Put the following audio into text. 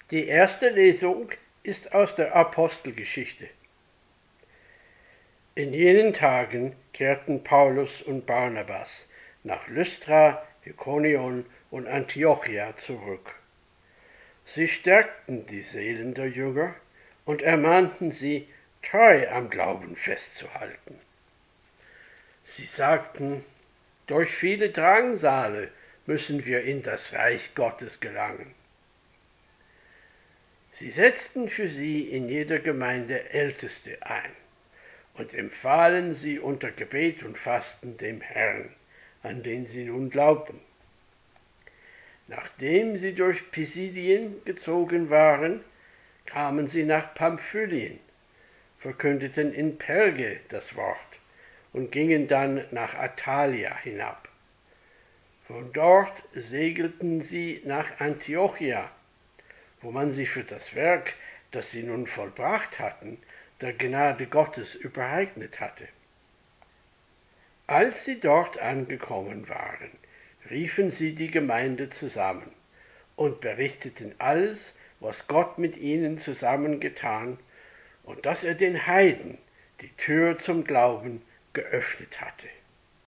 Die erste Lesung ist aus der Apostelgeschichte. In jenen Tagen kehrten Paulus und Barnabas nach Lystra, Ikonion und Antiochia zurück. Sie stärkten die Seelen der Jünger und ermahnten sie, treu am Glauben festzuhalten. Sie sagten, durch viele Drangsale müssen wir in das Reich Gottes gelangen. Sie setzten für sie in jeder Gemeinde Älteste ein und empfahlen sie unter Gebet und Fasten dem Herrn, an den sie nun glaubten. Nachdem sie durch Pisidien gezogen waren, kamen sie nach Pamphylien, verkündeten in Perge das Wort und gingen dann nach Attalia hinab. Von dort segelten sie nach Antiochia, wo man sie für das Werk, das sie nun vollbracht hatten, der Gnade Gottes übereignet hatte. Als sie dort angekommen waren, riefen sie die Gemeinde zusammen und berichteten alles, was Gott mit ihnen zusammengetan und dass er den Heiden die Tür zum Glauben geöffnet hatte.